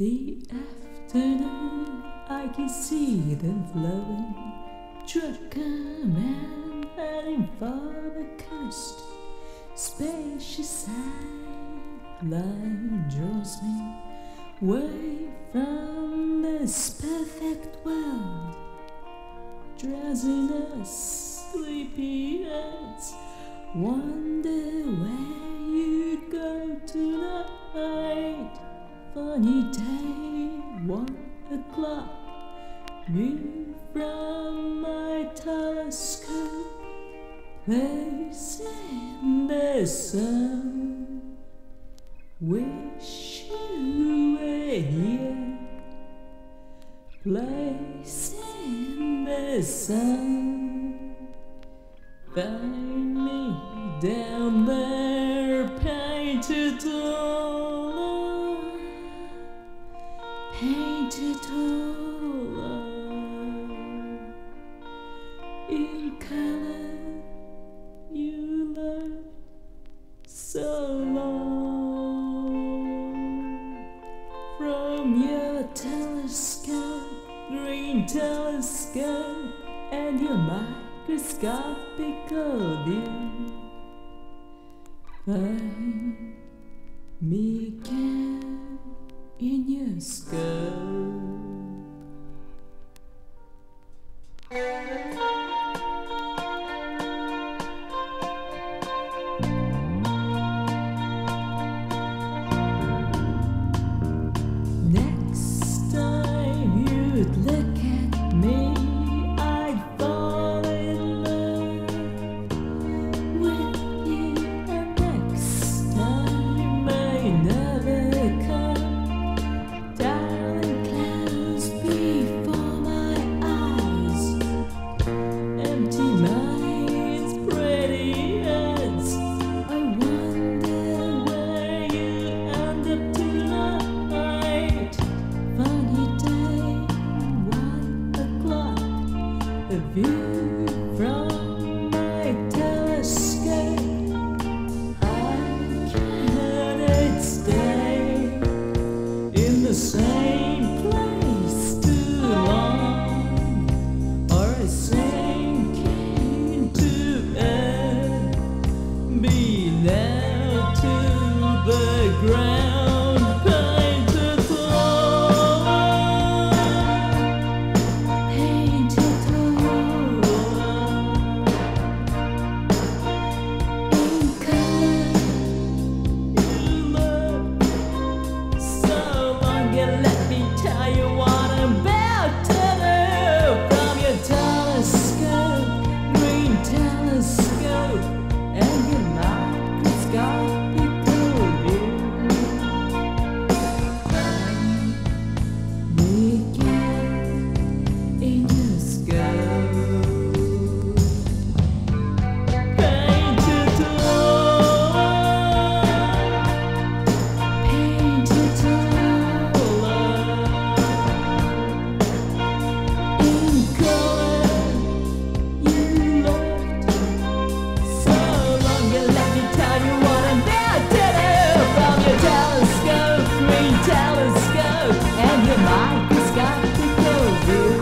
The afternoon, I can see them flowing, truck a man heading for the coast. Spacious line draws me away from this perfect world. Drowsiness, sleepy heads, wonder where you go tonight. Funny day, 1 o'clock, view from my telescope, placing the sun. Wish you were here, placing the sun. Find me down there, painted all, painted all in color. You love so long from your telescope, green telescope, and your microscopical view. Find me again in your scope. Next time you'd look at me, I'd fall in love with you. And next time may never come. Darling, close before my eyes. Empty minds, pretty heads. I wonder where you end up tonight. Funny day, 1 o'clock, the view from my telescope. I cannot stay in the same place too long, or a same keen to end, be nailed to the ground, painted on, painted on in color. You love so long, and let me tell you what I'm about to do. From your telescope, green telescope, and your microscopical view. Find me again in your scope. Painted on, painted all in color. You loved so long, and let me tell you what I'm about to do. From your telescope, green telescope, and your microscopical view.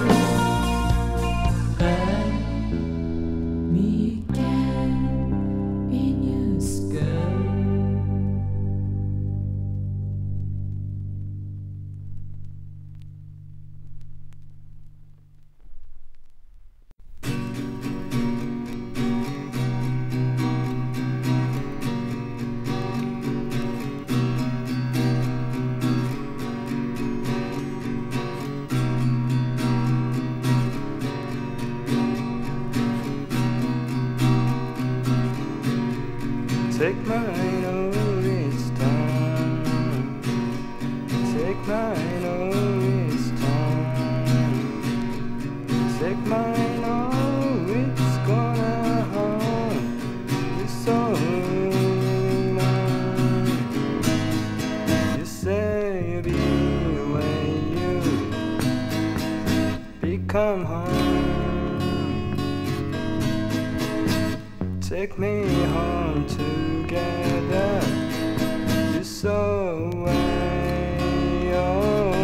Find me again in your scope. Take mine, oh, it's time. Take mine, oh, it's time. Take mine, oh, it's gonna haunt you so mine. You say you'll be when you become home. Take me home together. You're so way, oh.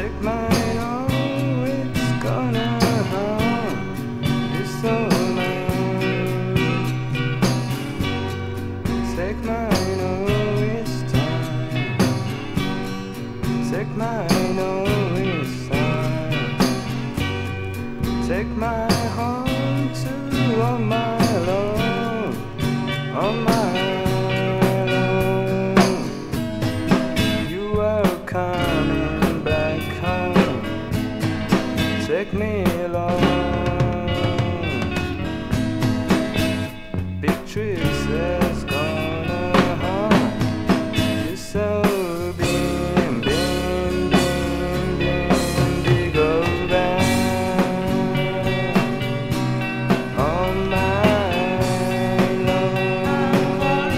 Take mine, oh, it's gonna hurt. It's so lame. Take mine, oh, it's time. Take mine, oh, it's time. Take my heart to all my love, all my love. You are coming back home. Take me along. Big trips has gonna home. You're so big, big, big, big, big old all my love,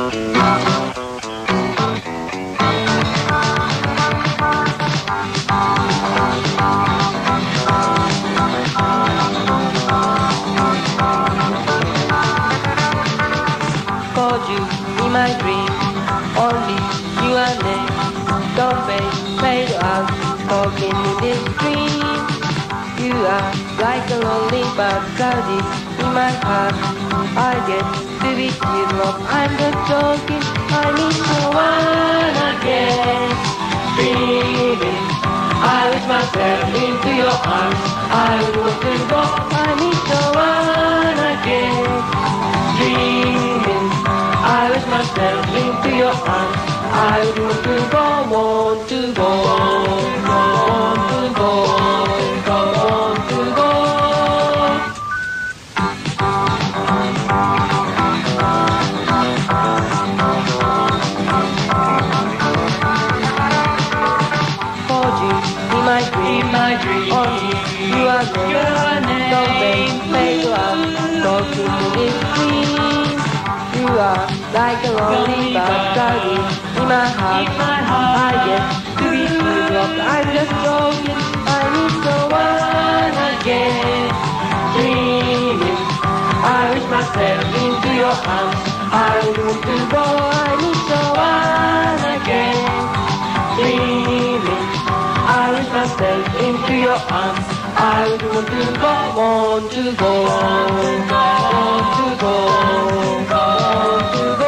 Called you in my dream, only you and me. Don't fade out, talking in this dream. You are like a lonely but cloudy in my heart. I get to be with love, I'm just joking. I need someone again. Dreaming, I wish myself into your arms. I would want to go, I need someone again. Dreaming, I wish myself into your arms. I would want to go, want to go, want to go, want to go. Hold you in my dream, only you are there. Don't fade out, talking to this dream. You are like a lonely but cloudy in my heart. I get to be with love, I'm just joking. I need someone again. Dreaming, I wish myself into your arms. I want to go, I need someone again. Dreaming, I wish myself into your arms. I want to go, want to go, want to go, want to go.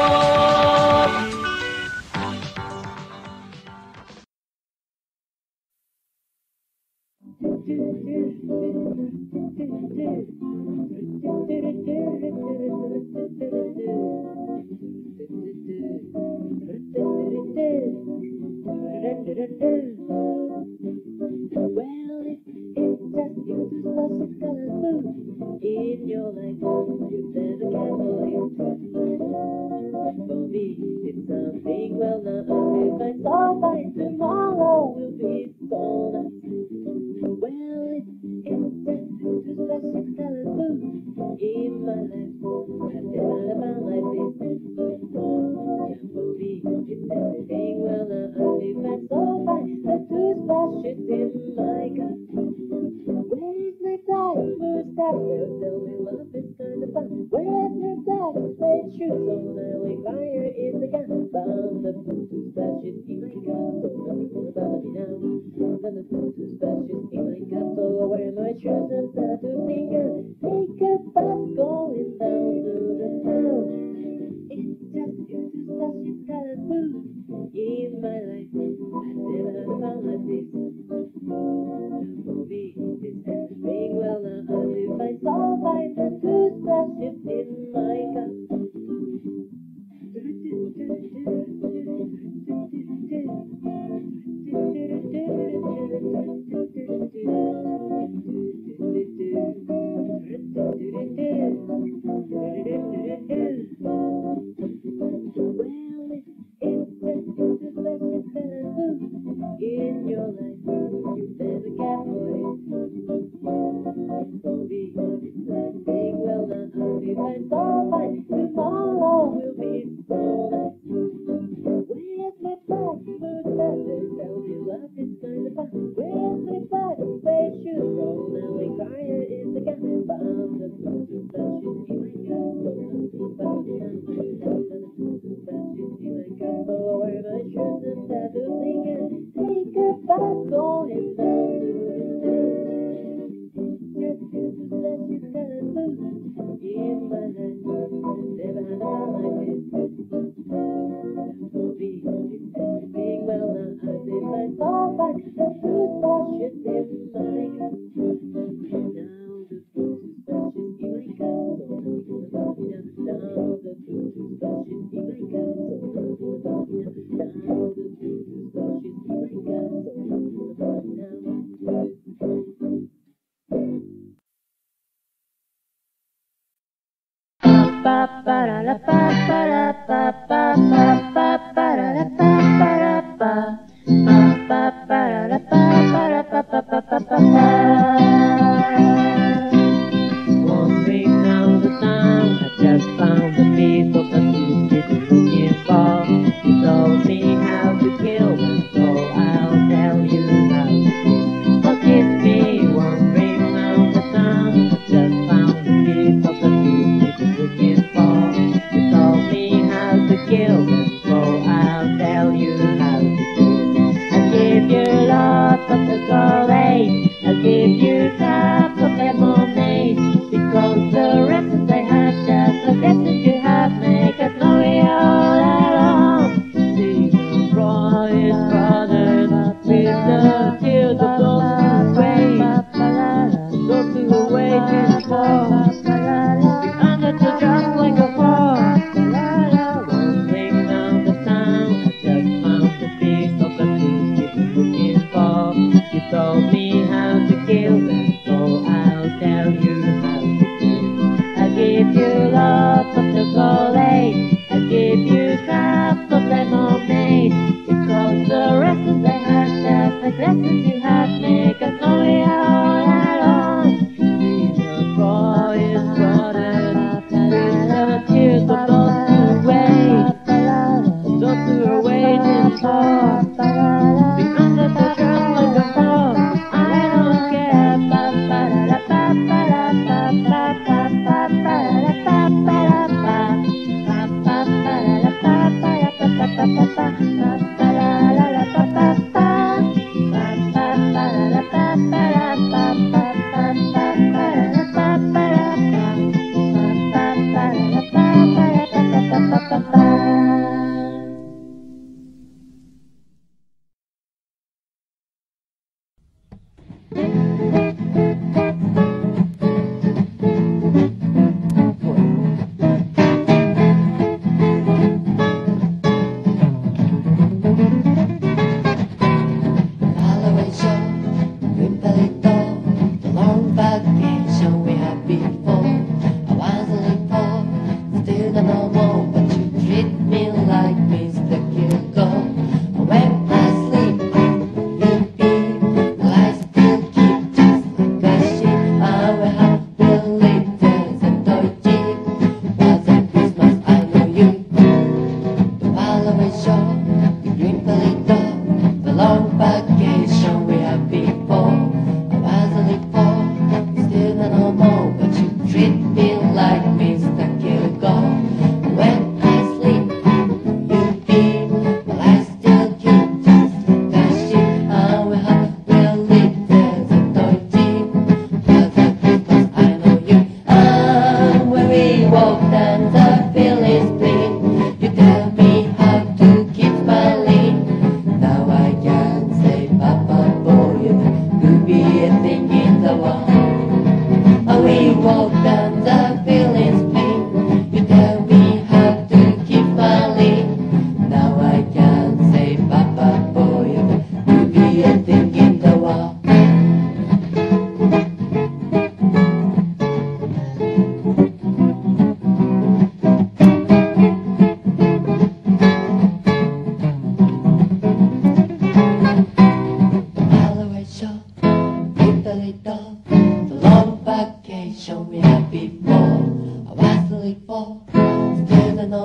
Well, it's just you just lost the color food in your life. You better careful it. For me, it's something well not if I saw by tomorrow will be so nice. Well, it's just you just lost the color food in my life. I've never found like this. Yeah, for me, it's everything well not if I saw by the two splashes in my cup. Where's my dog? Where's that? Tell me love is kind of fun. Where's my dog? Suede shoes on, I lay fire in the gun. Found the two splashes in my cup, so nothing will bother me now. Found the two splashes in my cup, so I wear my shoes and start to sing. Take a bus going down to the town. It's just you two splashes got a food in my life. I've never had a fun like this. For me, it's everything well now if I saw by the two splashes in my cup. In your life, you better care for it. For me, it's nothing well now if I saw by tomorrow will be so nice. Where's my bag? Where's that? Tell me love is kind of fun. Where's my bag? Suede shoes on, now we fire in the gun. Found the two splashes in my cup, so nothing about it now. Found the two splashes in my cup, so I wear my shoes and start to sing. Take a bus going down to the town. Just two splashes got a food in my life. Never had a fun like this. For me, it's everything well now as if I saw by the two splashes in my cup. Now the two splashes in my cup, so nothing about me now. Now the two splashes in my cup, so nothing about me now. Now the two splashes in my cup, so nothing about me now. Pa pa ra la pa pa ra pa pa pa pa pa ra la pa pa ra pa pa pa ra la pa pa ra pa pa pa pa pa pa. Wandering down the town, I just found a piece of a twisted looking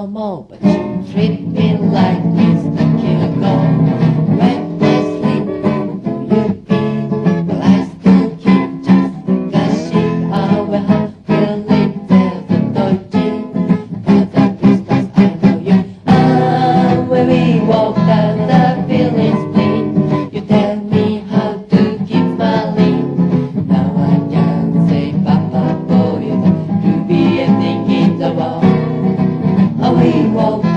no more, but you treat me like Mr. Keigo. When I sleep, you be, but I still keep just gushing our heart, feeling never dodgy. For the Christmas I know you. When we walk down the village lane, you tell me how to keep smiling. Now I can say, Papa boy, to be a thing in the world. We walk